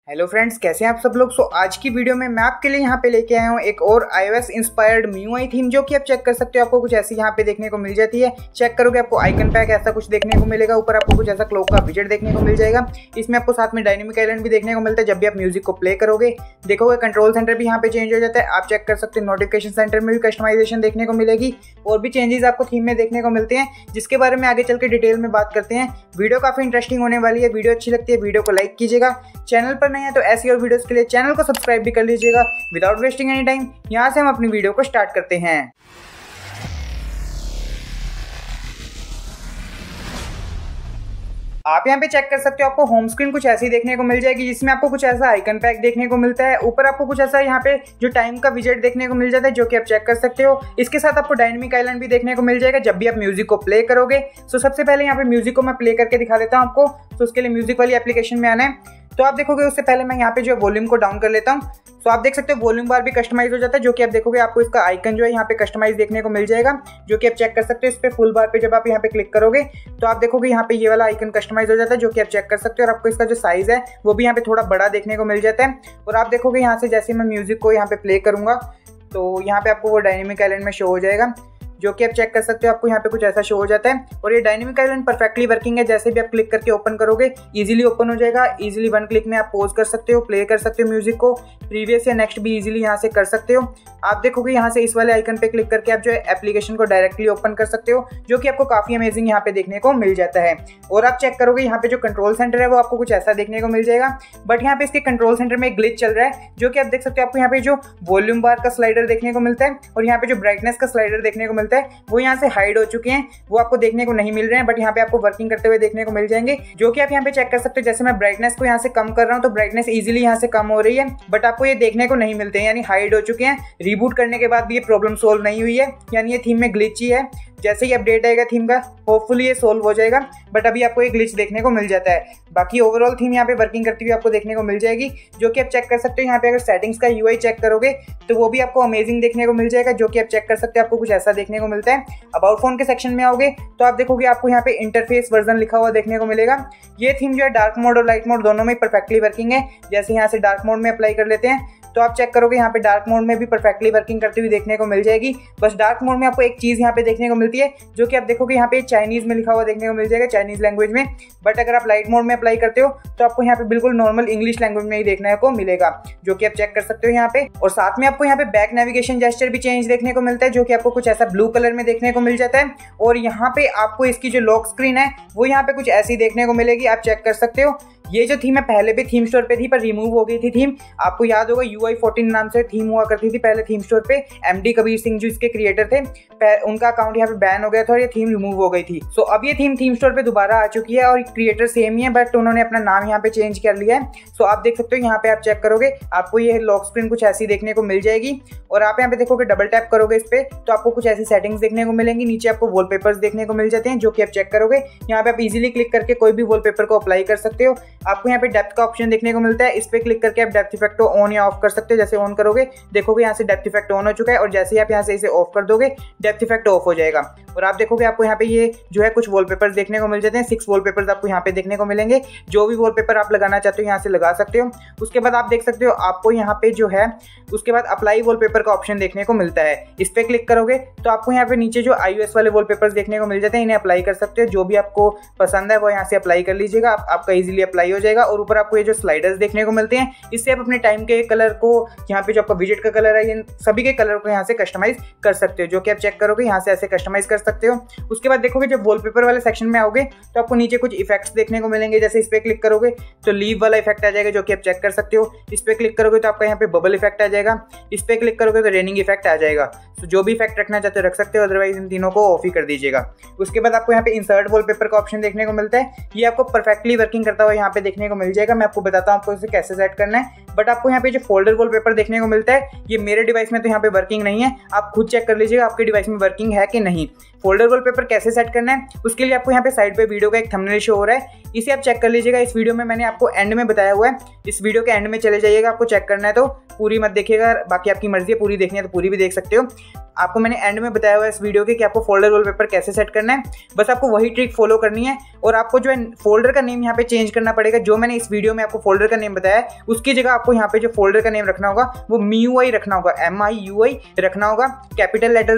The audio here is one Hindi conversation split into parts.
हेलो फ्रेंड्स, कैसे हैं आप सब लोग। आज की वीडियो में मैं आपके लिए यहाँ पे लेके आया हूँ एक और iOS इंस्पायर्ड MIUI थीम, जो कि आप चेक कर सकते हो। आपको कुछ ऐसी यहाँ पे देखने को मिल जाती है। चेक करोगे आपको आइकन पैक ऐसा कुछ देखने को मिलेगा। ऊपर आपको कुछ ऐसा क्लॉक का विजेट देखने को मिल जाएगा। इसमें आपको साथ में डायनेमिक आइलैंड भी देखने को मिलता है। जब भी आप म्यूजिक को प्ले करोगे देखोगे कंट्रोल सेंटर भी यहाँ पे चेंज हो जाता है। आप चेक कर सकते हो नोटिफिकेशन सेंटर में भी कस्टमाइजेशन देखने को मिलेगी और भी चेंजेस आपको थीम में देखने को मिलते हैं, जिसके बारे में आगे चल के डिटेल में बात करते हैं। वीडियो काफी इंटरेस्टिंग होने वाली है। वीडियो अच्छी लगती है वीडियो को लाइक कीजिएगा। चैनल पर नहीं है तो ऐसी और वीडियोस के लिए चैनल को सब्सक्राइब भी कर लीजिएगा। विदाउट वेस्टिंग एनी टाइम यहां से हम अपनी वीडियो को स्टार्ट करते हैं। आप यहाँ पे चेक कर सकते हो। आपको होम स्क्रीन कुछ ऐसी देखने को मिल जाएगी, जिसमें आपको कुछ ऐसा आइकन पैक देखने को मिलता है। ऊपर आपको कुछ ऐसा यहाँ पे जो टाइम का विजेट देखने को मिल जाता है, जो कि आप चेक कर सकते हो। इसके साथ आपको डायनेमिक आइलैंड भी देखने को मिल जाएगा जब भी आप म्यूजिक को प्ले करोगे। सो सबसे पहले यहाँ पे म्यूजिक को मैं प्ले करके दिखा देता हूँ आपको। तो उसके लिए म्यूजिक वाली एप्लीकेशन में आना है। तो आप देखोगे उससे पहले मैं यहाँ पे जो वॉल्यूम को डाउन कर लेता हूँ। तो आप देख सकते हो वॉल्यूम बार भी कस्टमाइज हो जाता है, जो कि आप देखोगे आपको इसका आइकन जो है यहाँ पे कस्टमाइज देखने को मिल जाएगा, जो कि आप चेक कर सकते हो। इस पे फुल बार पे जब आप यहाँ पे क्लिक करोगे तो आप देखोगे यहाँ पे ये वाला आइकन कस्टमाइज हो जाता है, जो कि आप चेक कर सकते हो। और आपको इसका जो साइज है वो भी यहाँ पे थोड़ा बड़ा देखने को मिल जाता है। और आप देखोगे यहाँ से जैसे मैं म्यूजिक को यहाँ पे प्ले करूंगा तो यहाँ पे आपको वो डायनेमिक आइलैंड में शो हो जाएगा, जो कि आप चेक कर सकते हो। आपको यहाँ पे कुछ ऐसा शो हो जाता है। और ये डायनेमिक आइलैंड परफेक्टली वर्किंग है। जैसे भी आप क्लिक करके ओपन करोगे इजीली ओपन हो जाएगा। इजीली वन क्लिक में आप पॉज कर सकते हो, प्ले कर सकते हो म्यूजिक को, प्रीवियस या नेक्स्ट भी इजीली यहाँ से कर सकते हो। आप देखोगे यहाँ से इस वाले आइकन पे क्लिक करके आप जो है एप्लीकेशन को डायरेक्टली ओपन कर सकते हो, जो कि आपको काफी अमेजिंग यहाँ पे देखने को मिल जाता है। और आप चेक करोगे यहाँ पे जो कंट्रोल सेंटर है वो आपको कुछ ऐसा देखने को मिल जाएगा। बट यहाँ पे इसके कंट्रोल सेंटर में एक ग्लिच चल रहा है, जो कि आप देख सकते हो। आपको यहाँ पे जो वॉल्यूम बार का स्लाइडर देखने को मिलता है और यहाँ पे जो ब्राइटनेस का स्लाइडर देखने को मिलता है वो यहाँ से हाइड हो चुके हैं, वो आपको देखने को नहीं मिल रहे हैं। बट यहाँ पे आपको वर्किंग करते हुए देखने को मिल जाएंगे, जो कि आप यहाँ पे चेक कर सकते हो। जैसे मैं ब्राइटनेस को यहाँ से कम कर रहा हूँ तो ब्राइटनेस इजीली यहाँ से कम हो रही है, बट आपको ये देखने को नहीं मिलते हैं, यानी हाइड हो चुके हैं। रिबूट करने के बाद भी ये प्रॉब्लम सोल्व नहीं हुई है, यानी ये थीम में ग्लिच ही है। जैसे ही अपडेट आएगा थीम का होपफुली ये सोल्व हो जाएगा, बट अभी आपको एक ग्लिच देखने को मिल जाता है। बाकी ओवरऑल थीम यहाँ पे वर्किंग करती हुई आपको देखने को मिल जाएगी, जो कि आप चेक कर सकते हो। यहाँ पे अगर सेटिंग्स का UI चेक करोगे तो वो भी आपको अमेजिंग देखने को मिल जाएगा, जो कि आप चेक कर सकते हो। आपको कुछ ऐसा देखने को मिलता है। अबाउट फोन के सेक्शन में आओगे तो आप देखोगे आपको यहाँ पे इंटरफेस वर्जन लिखा हुआ देखने को मिलेगा। ये थीम जो है डार्क मोड और लाइट मोड दोनों में परफेक्टली वर्किंग है। जैसे यहाँ से डार्क मोड में अप्लाई कर लेते हैं तो आप चेक करोगे यहाँ पे डार्क मोड में भी परफेक्टली वर्किंग करती हुई देखने को मिल जाएगी। बस डार्क मोड में आपको एक चीज़ यहाँ पे देखने को मिलती है, जो कि आप देखोगे यहाँ पे चाइनीज़ में लिखा हुआ देखने को मिल जाएगा, चाइनीज़ लैंग्वेज में। बट अगर आप लाइट मोड में अप्लाई करते हो तो आपको यहाँ पे बिल्कुल नॉर्मल इंग्लिश लैंग्वेज में ही देखने को मिलेगा, जो कि आप चेक कर सकते हो यहाँ पे। और साथ में आपको यहाँ पे बैक नेविगेशन जेस्चर भी चेंज देखने को मिलता है, जो कि आपको कुछ ऐसा ब्लू कलर में देखने को मिल जाता है। और यहाँ पे आपको इसकी जो लॉक स्क्रीन है वो यहाँ पे कुछ ऐसी देखने को मिलेगी, आप चेक कर सकते हो। ये जो थीम है पहले भी थीम स्टोर पे थी पर रिमूव हो गई थी थीम। आपको याद होगा UI 14 नाम से थीम हुआ करती थी पहले थीम स्टोर पे। MD कबीर सिंह जो इसके क्रिएटर थे, उनका अकाउंट यहाँ पे बैन हो गया था और ये थीम रिमूव हो गई थी। सो अब ये थीम स्टोर पे दोबारा आ चुकी है और क्रिएटर सेम ही है, बट उन्होंने अपना नाम यहाँ पे चेंज कर लिया है। सो आप देख सकते हो यहाँ पे आप चेक करोगे आपको ये लॉक स्क्रीन कुछ ऐसी देखने को मिल जाएगी। और आप यहाँ पे देखोगे डबल टैप करोगे इस पे तो आपको कुछ ऐसी सेटिंग्स देखने को मिलेंगी। नीचे आपको वॉलपेपर्स देखने को मिल जाते हैं, जो कि आप चेक करोगे। यहाँ पे आप इजीली क्लिक करके कोई भी वॉलपेपर को अप्लाई कर सकते हो। आपको यहाँ पे डेप्थ का ऑप्शन देखने को मिलता है, इस पे क्लिक करके आप डेप्थ इफेक्ट को ऑन या ऑफ कर सकते हो। जैसे ऑन करोगे देखोगे यहाँ से डेप्थ इफेक्ट ऑन हो चुका है, और जैसे ही आप यहाँ से इसे ऑफ कर दोगे डेप्थ इफेक्ट ऑफ हो जाएगा। और आप देखोगे आपको यहाँ पे ये जो है कुछ वॉलपेपर्स देखने को मिल जाते हैं। 6 वॉलपेपर्स आपको यहाँ पे देखने को मिलेंगे। जो भी वॉलपेपर आप लगाना चाहते हो यहाँ से लगा सकते हो। उसके बाद आप देख सकते हो आपको यहाँ पे जो है उसके बाद अप्लाई वॉलपेपर का ऑप्शन देखने को मिलता है। इस पे क्लिक करोगे तो आपको यहाँ पे नीचे जो iOS वाले वॉलपेपर्स देखने को मिल जाते हैं, इन्हें अप्लाई कर सकते हो। जो भी आपको पसंद है वो यहाँ से अप्लाई कर लीजिएगा, आपका इजीली अप्लाई हो जाएगा। और ऊपर आपको ये जो स्लाइडर्स देखने को मिलते हैं, इससे आप अपने टाइम के कलर को यहाँ पे जो आपका विजेट का कलर है, इन सभी के कलर को यहाँ से कस्टमाइज कर सकते हो, जो कि आप चेक करोगे यहाँ से ऐसे कस्टमाइज कर सकते हो। उसके बाद देखोगे जब वॉलपेपर वाले सेक्शन में आओगे तो आपको नीचे कुछ इफेक्ट्स देखने को मिलेंगे। जैसे इस पे क्लिक करोगे तो लीव वाला इफेक्ट आ जाएगा, जो कि आप चेक कर सकते हो। इस पे क्लिक करोगे तो आपका यहाँ पे बबल इफेक्ट आ जाएगा। इस पे क्लिक करोगे तो रेनिंग इफेक्ट आ जाएगा। तो जो भी इफेक्ट रखना चाहते हो रख सकते हो, अदरवाइज इन तीनों को ऑफ ही कर दीजिएगा। उसके बाद आपको यहाँ पे इंसर्ट वॉलपेपर का ऑप्शन देखने को मिलता है। ये आपको परफेक्टली वर्किंग करता हुआ यहाँ पे देखने को मिल जाएगा। मैं आपको बताता हूँ आपको इसे कैसे सेट करना है। बट आपको यहाँ पे जो फोल्डर वॉलपेपर देखने को मिलता है ये मेरे डिवाइस में तो यहाँ पे वर्किंग नहीं है। आप खुद चेक कर लीजिएगा आपके डिवाइस में वर्किंग है कि नहीं। फोल्डर वॉलपेपर कैसे सेट करना है उसके लिए आपको यहाँ पे साइड पे वीडियो का एक थंबनेल शो हो रहा है, इसे आप चेक कर लीजिएगा। इस वीडियो में मैंने आपको एंड में बताया हुआ है, इस वीडियो के एंड में चले जाइएगा। आपको चेक करना है तो पूरी मत देखिएगा, बाकी आपकी मर्जी है, पूरी देखनी है तो पूरी भी देख सकते हो। आपको मैंने एंड में बताया हुआ है इस वीडियो के कि आपको फोल्डर वॉलपेपर कैसे सेट करना है। बस आपको वही ट्रिक फॉलो करनी है और आपको जो है फोल्डर का नेम यहाँ पे चेंज करना पड़ेगा। जो मैंने इस वीडियो में आपको फोल्डर का नेम बताया है उसकी जगह आपको यहाँ पे जो फोल्डर का नेम रखना होगा वो MIUI रखना होगा, MIUI रखना होगा। कैपिटल लेटर्स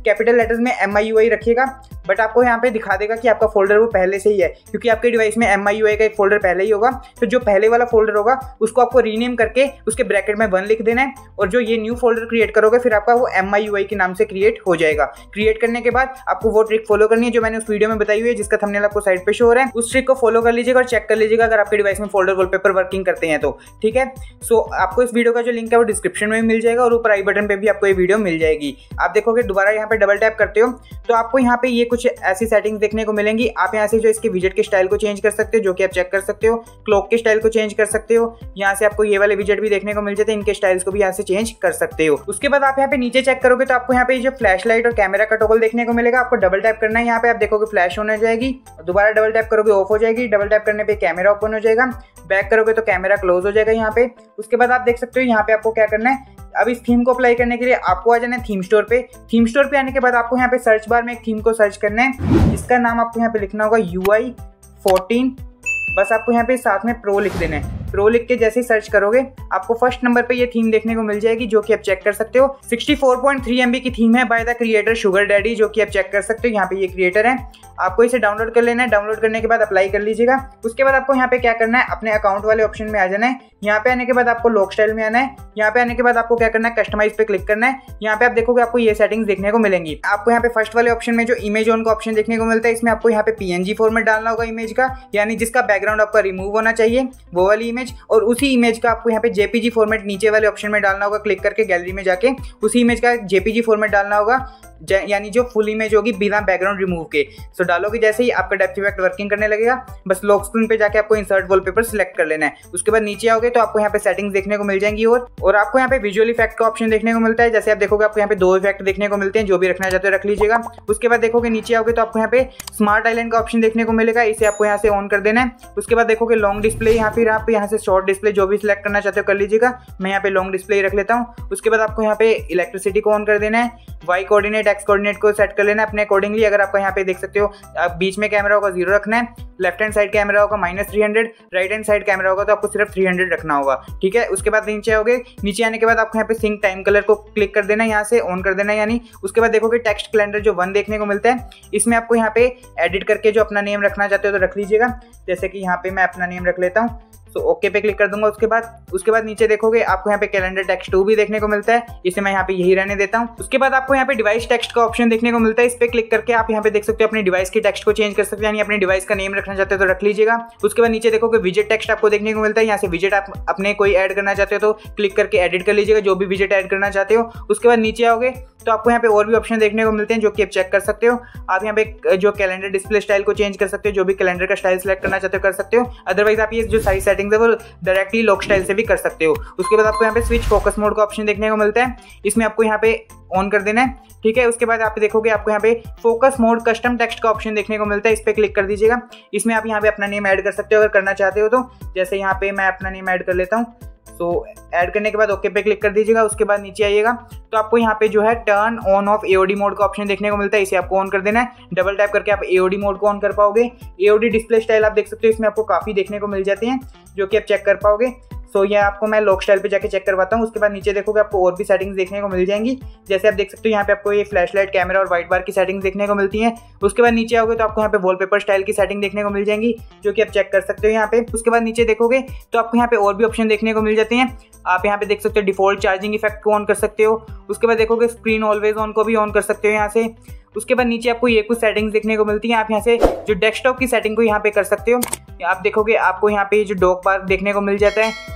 में MIUI रखिएगा। बट आपको यहाँ पे दिखा देगा कि आपका फोल्डर वो पहले से ही है, क्योंकि आपके डिवाइस में MIUI का एक फोल्डर पहले ही होगा। तो जो पहले वाला फोल्डर होगा उसको आपको रीनेम करके उसके ब्रैकेट में 1 लिख देना है, और जो ये न्यू फोल्डर क्रिएट करोगे फिर आपका वो MIUI के नाम से क्रिएट हो जाएगा। क्रिएट करने के बाद आपको वो ट्रिक फॉलो करनी है जो मैंने उस वीडियो में बताई हुई है, जिसका थंबनेल आपको साइड पे शो हो रहा है। उस ट्रिक को फॉलो कर लीजिएगा और चेक कर लीजिएगा अगर आपके डिवाइस में फोल्डर वॉलपेपर वर्किंग करते हैं तो, ठीक है। सो आपको इस वीडियो का जो लिंक है वो डिस्क्रिप्शन में मिल जाएगा और ऊपर आई बटन पे भी आपको ये वीडियो मिल जाएगी। आप देखोगे दोबारा यहाँ पे डबल टैप करते हो तो आपको यहाँ पे ये कुछ ऐसी सेटिंग देखने को मिलेंगी। आप यहाँ से जो इसके विजेट के स्टाइल को चेंज कर सकते हो, जो कि आप चेक कर सकते हो। क्लॉक के स्टाइल को चेंज कर सकते हो। यहाँ से आपको ये वाले विजेट भी देखने को मिल जाते हैं, इनके स्टाइल्स को भी यहाँ से चेंज कर सकते हो। उसके बाद आप यहाँ पे नीचे चेक करोगे तो आपको यहाँ पे जो फ्लैश लाइट और कैमरा का टॉगल देखने को मिलेगा। आपको डबल टैप करना है, यहाँ पे आप देखोगे फ्लैश ऑन हो जाएगी, दोबारा डबल टैप करोगे ऑफ हो जाएगी, डबल टैप करने पे कैमरा ओपन हो जाएगा, बैक करोगे तो कैमरा क्लोज हो जाएगा यहाँ पे। उसके बाद आप देख सकते हो यहाँ पे आपको क्या करना है। अब इस थीम को अप्लाई करने के लिए आपको आ जाना है थीम स्टोर पे। थीम स्टोर पे आने के बाद आपको यहाँ पे सर्च बार में एक थीम को सर्च करना है, जिसका नाम आपको यहाँ पे लिखना होगा UI 14। बस आपको यहाँ पे साथ में प्रो लिख देना है। प्रो लिख के जैसे ही सर्च करोगे आपको फर्स्ट नंबर पे ये थीम देखने को मिल जाएगी, जो कि आप चेक कर सकते हो। 64.3 MB की थीम है by the creator sugar daddy, जो कि आप चेक कर सकते हो। यहाँ पे ये क्रिएटर है, आपको इसे डाउनलोड कर लेना है। डाउनलोड करने के बाद अप्लाई कर लीजिएगा। उसके बाद आपको यहाँ पे क्या करना है, अपने अकाउंट वाले ऑप्शन में आ जाना है। यहाँ पे आने के बाद आपको लॉक स्टाइल में आना है। यहाँ पे आने के बाद आपको क्या करना है, कस्टमाइज पे क्लिक करना है। यहाँ पे आप देखोगे आपको ये सेटिंग्स देखने को मिलेंगी। आपको यहाँ पे फर्स्ट वाले ऑप्शन में जो इमेज ऑन का ऑप्शन देखने को मिलता है, इसमें आपको यहाँ पे PNG फॉर्मेट डालना होगा इमेज का, यानी जिसका बैकग्राउंड आपका रिमूव होना चाहिए वो वाली इमेज, और उसी इमेज का आपको यहाँ पे JPG फॉर्मेट नीचे वाले ऑप्शन में डालना होगा। क्लिक करके गैलरी में जाके उसी इमेज का JPG फॉर्मेट डालना होगा, यानी जो फुल इमेज होगी बिना बैकग्राउंड रिमूव के। सो डालोगे जैसे ही आपका डेप्थ इफेक्ट वर्किंग करने लगेगा। बस लॉक स्क्रीन पे जाके आपको इंसर्ट वॉलपेपर सिलेक्ट कर लेना है। उसके बाद नीचे आओगे तो आपको यहाँ पे सेटिंग्स देखने को मिल जाएंगी और आपको यहाँ पे विजुअल इफेक्ट का ऑप्शन देखने को मिलता है। जैसे आप देखोगे आपको यहाँ पे 2 इफेक्ट देखने को मिलते हैं, जो भी रखना चाहते हो रख लीजिएगा। उसके बाद देखोगे नीचे आओगे तो आपको यहाँ पे स्मार्ट आइलैंड का ऑप्शन देखने को मिलेगा, इसे आपको यहाँ से ऑन कर देना है। उसके बाद देखोगे लॉन्ग डिस्प्ले, यहाँ से शॉर्ट डिस्प्ले, जो भी सिलेक्ट करना चाहते हो कर लीजिएगा। मैं यहाँ पे लॉन्ग डिस्प्ले रख लेता हूँ। उसके बाद आपको यहाँ पे इलेक्ट्रिसिटी को ऑन कर देना है। Y कोऑर्डिनेट X कोऑर्डिनेट को सेट कर लेना है अपने अकॉर्डिंगली। अगर आपका यहाँ पे देख सकते हो आप बीच में कैमरा होगा 0 रखना है, लेफ्ट हैंड साइड कैमरा होगा -300, राइट हैंड साइड कैमरा होगा तो आपको सिर्फ 300 रखना होगा, ठीक है। उसके बाद नीचे आओगे, नीचे आने के बाद आपको यहाँ पे सिंक टाइम कलर को क्लिक कर देना है, यहाँ से ऑन कर देना है यानी। उसके बाद देखोगे टेक्स्ट कैलेंडर जो 1 देखने को मिलता है, इसमें आपको यहाँ पे एडिट करके जो अपना नेम रखना चाहते हो तो रख लीजिएगा। जैसे कि यहाँ पे मैं अपना नेम रख लेता हूँ, तो ओके पे क्लिक कर दूंगा। उसके बाद नीचे देखोगे आपको यहाँ पे कैलेंडर टेक्स्ट 2 भी देखने को मिलता है, इसे मैं यहाँ पे यही रहने देता हूँ। उसके बाद आपको यहाँ पे डिवाइस टेक्स्ट का ऑप्शन देखने को मिलता है, इस पे क्लिक करके आप यहाँ पे देख सकते हो अपने डिवाइस के टेक्स्ट को चेंज कर सकते हैं, यानी अपने डिवाइस का नेम रखना चाहते हो तो रख लीजिएगा। उसके बाद नीचे देखोगे विजेट टेक्स्ट आपको देखने को मिलता है, यहाँ से विजेट आप अपने कोई ऐड करना चाहते हो तो क्लिक करके एडिट कर लीजिएगा, जो भी विजेट ऐड करना चाहते हो। उसके बाद नीचे आओगे तो आपको यहाँ पे और भी ऑप्शन देखने को मिलते हैं, जो कि आप चेक कर सकते हो। आप यहाँ पे जो कैलेंडर डिस्प्ले स्टाइल को चेंज कर सकते हो, जो भी कैलेंडर का स्टाइल सेलेक्ट करना चाहते हो कर सकते हो। अदरवाइज आप ये जो सारी सेटिंग्स है वो डायरेक्टली लॉक स्टाइल से भी कर सकते हो। उसके बाद आपको यहाँ पे स्विच फोकस मोड का ऑप्शन देखने को मिलता है, इसमें आपको यहाँ पे ऑन कर देना है, ठीक है। उसके बाद आप देखोगे आपको यहाँ पे फोकस मोड कस्टम टेक्स्ट का ऑप्शन देखने को मिलता है, इस पे क्लिक कर दीजिएगा। इसमें आप यहाँ पे अपना नेम ऐड कर सकते हो अगर करना चाहते हो तो। जैसे यहाँ पे मैं अपना नेम ऐड कर लेता हूँ, तो ऐड करने के बाद ओके पे क्लिक कर दीजिएगा। उसके बाद नीचे आइएगा तो आपको यहाँ पे जो है turn on off AOD mode का ऑप्शन देखने को मिलता है, इसे आपको ऑन कर देना है। डबल टैप करके आप AOD मोड को ऑन कर पाओगे। AOD डिस्प्ले स्टाइल आप देख सकते हो, इसमें आपको काफ़ी देखने को मिल जाते हैं, जो कि आप चेक कर पाओगे। सो ये आपको मैं लॉक स्टाइल पे जाके चेक करवाता हूँ। उसके बाद नीचे देखोगे आपको और भी सेटिंग्स देखने को मिल जाएंगी। जैसे आप देख सकते हो यहाँ पे आपको ये फ्लैश लाइट, कैमरा और वाइट बार की सेटिंग्स देखने को मिलती हैं। उसके बाद नीचे आओगे तो आपको यहाँ पे वॉलपेपर स्टाइल की सेटिंग देखने को मिल जाएंगी, जो कि आप चेक कर सकते हो यहाँ पे। उसके बाद नीचे देखोगे तो आपको यहाँ पे और भी ऑप्शन देखने को मिल जाते हैं। आप यहाँ पे देख सकते हो डिफॉल्ट चार्जिंग इफेक्ट को ऑन कर सकते हो। उसके बाद देखोगे स्क्रीन ऑलवेज ऑन को भी ऑन कर सकते हो यहाँ से। उसके बाद नीचे आपको ये कुछ सेटिंग्स देखने को मिलती हैं। आप यहाँ से जो डेस्कटॉप की सेटिंग को यहाँ पे कर सकते हो। आप देखोगे आपको यहाँ पे जो डॉक बार देखने को मिल जाता है,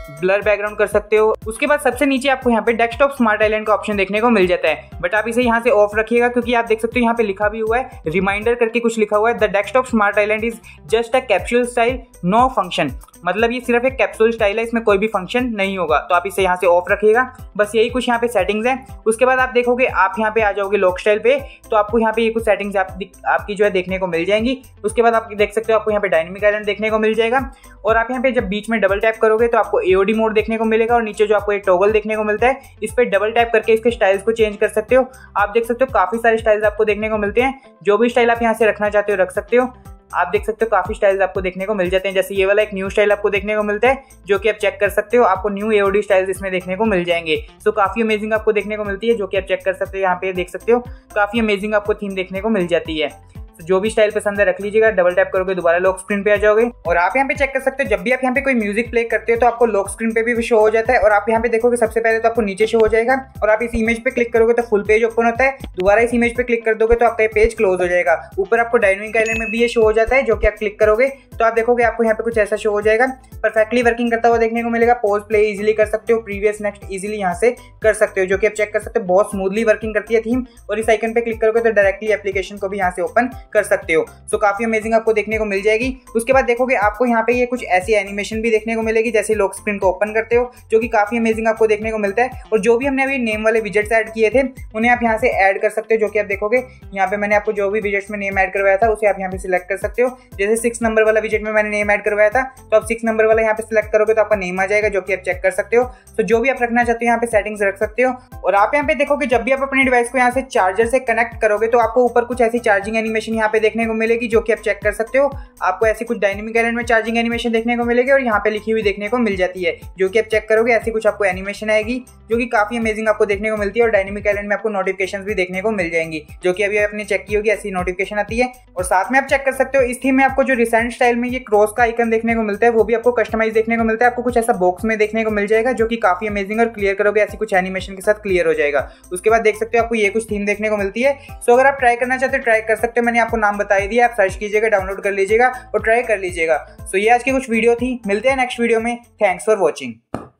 ब्लर बैकग्राउंड कर सकते हो। उसके बाद सबसे नीचे आपको यहाँ पे डेस्कटॉप स्मार्ट आइलैंड का ऑप्शन देखने को मिल जाता है, बट आप इसे यहाँ से ऑफ रखिएगा क्योंकि आप देख सकते हो यहाँ पे लिखा भी हुआ है, रिमाइंडर करके कुछ लिखा हुआ है, the desktop smart island is just a capsule style no function. मतलब ये सिर्फ एक कैप्सूल स्टाइल है, इसमें कोई भी फंक्शन नहीं होगा, तो आप इसे यहाँ से ऑफ रखिएगा। बस यही कुछ यहाँ पे सेटिंग्स है। उसके बाद आप देखोगे आप यहाँ पे आ जाओगे लॉक स्टाइल पे, तो आपको यहाँ पे ये कुछ सेटिंग्स आपकी जो है देखने को मिल जाएंगी। उसके बाद आप देख सकते हो आपको यहाँ पे डायनेमिक आइलैंड देखने को मिल जाएगा, और आप यहाँ पे जब बीच में डबल टैप करोगे तो आपको AOD मोड देखने को मिलेगा, और नीचे जो आपको एक टॉगल देखने को मिलता है, इस पर डबल टैप करके इसके स्टाइल्स को चेंज कर सकते हो। आप देख सकते हो काफी सारे स्टाइल्स आपको देखने को मिलते हैं, जो भी स्टाइल आप यहाँ से रखना चाहते हो रख सकते हो। आप देख सकते हो काफी स्टाइल्स आपको देखने को मिल जाते हैं, जैसे ये वाला एक न्यू स्टाइल आपको देखने को मिलता है जो कि आप चेक कर सकते हो, आपको न्यू AOD स्टाइल्स इसमें देखने को मिल जाएंगे। सो काफी अमेजिंग आपको देखने को मिलती है, जो कि आप चेक कर सकते हो। यहाँ पे देख सकते हो काफी अमेजिंग आपको थीम देखने को मिल जाती है। जो भी स्टाइल पसंद है रख लीजिएगा, डबल टैप करोगे दोबारा लॉक स्क्रीन पे आ जाओगे। और आप यहाँ पे चेक कर सकते हो जब भी आप यहाँ पे कोई म्यूजिक प्ले करते हो तो आपको लॉक स्क्रीन पे भी शो हो जाता है, और आप यहाँ पे देखोगे सबसे पहले तो आपको नीचे शो हो जाएगा, और आप इस इमेज पे क्लिक करोगे तो फुल पेज ओपन होता है, दोबारा इस इमेज पे क्लिक कर दोगे तो आपका ये पेज क्लोज हो जाएगा। ऊपर आपको डायनेमिक आइलैंड में भी ये शो हो जाता है, जो कि आप क्लिक करोगे तो आप देखोगे आपको यहाँ पे कुछ ऐसा शो हो जाएगा, परफेक्टली वर्किंग करता हुआ देखने को मिलेगा। पॉज प्ले इजीली कर सकते हो, प्रीवियस नेक्स्ट इजीली यहाँ से कर सकते हो, जो कि आप चेक कर सकते हो बहुत स्मूथली वर्किंग करती है थीम। और इस आइकन पे क्लिक करोगे तो डायरेक्टली एप्लीकेशन को भी यहाँ से ओपन कर सकते हो। सो काफी अमेजिंग आपको देखने को मिल जाएगी। उसके बाद देखोगे आपको यहाँ पे ये कुछ ऐसी एनिमेशन भी देखने को मिलेगी जैसे लॉक स्क्रीन को ओपन करते हो, जो कि काफी अमेजिंग आपको देखने को मिलता है। और जो भी हमने अभी नेम वाले विजेट्स ऐड किए थे उन्हें आप यहाँ से ऐड कर सकते हो, जो कि आप देखोगे यहाँ पे मैंने आपको जो भी विजेट्स में नेम ऐड करवाया था उसे आप यहाँ पे सिलेक्ट कर सकते हो। जैसे 6 नंबर वाला विजेट में मैंने नेम ऐड करवाया था, तो आप 6 नंबर वाला यहाँ पे सिलेक्ट करोगे तो आपका नेम आ जाएगा, जो कि आप चेक कर सकते हो। तो जो भी आप रखना चाहते हो यहाँ पे सेटिंग्स रख सकते हो। और आप यहाँ पे देखोगे जब भी आप अपने डिवाइस को यहाँ से चार्जर से कनेक्ट करोगे तो आपको ऊपर कुछ ऐसी चार्जिंग एनिमेशन यहाँ पे देखने को मिलेगी, जो कि आप चेक कर सकते हो। आपको ऐसी कुछ डायनेमिक आइलैंड में चार्जिंग एनिमेशन देखने को मिलेगी, और यहाँ पे लिखी हुई देखने को मिल जाती है, जो कि आप चेक करोगे ऐसी कुछ आपको एनिमेशन आएगी, जो कि काफी अमेजिंग आपको देखने को मिलती है। और डायनेमिक आइलैंड में आपको नोटिफिकेशंस भी देखने को मिल जाएंगी, जो कि अभी आपने चेक की होगी, ऐसी नोटिफिकेशन आती है। और साथ में आप चेक कर सकते हो इस थीम में आपको जो रिसेंट स्टाइल में ये क्रॉस का आइकन देखने को मिलता है वो भी आपको कस्टमाइज देखने को मिलता है। आपको कुछ ऐसा बॉक्स में देखने को मिल जाएगा, जो कि काफी अमेजिंग, और क्लियर करोगे ऐसी कुछ एनिमेशन के साथ क्लियर हो जाएगा। उसके बाद देख सकते हो आपको ये कुछ थीम देखने को मिलती है। सो अगर आप ट्राई करना चाहते हो ट्राई कर सकते हो, मैंने आपको नाम बता दिया, आप सर्च कीजिएगा, डाउनलोड कर लीजिएगा और ट्राई कर लीजिएगा। सो ये आज की कुछ वीडियो थी, मिलते हैं नेक्स्ट वीडियो में। Thanks for watching.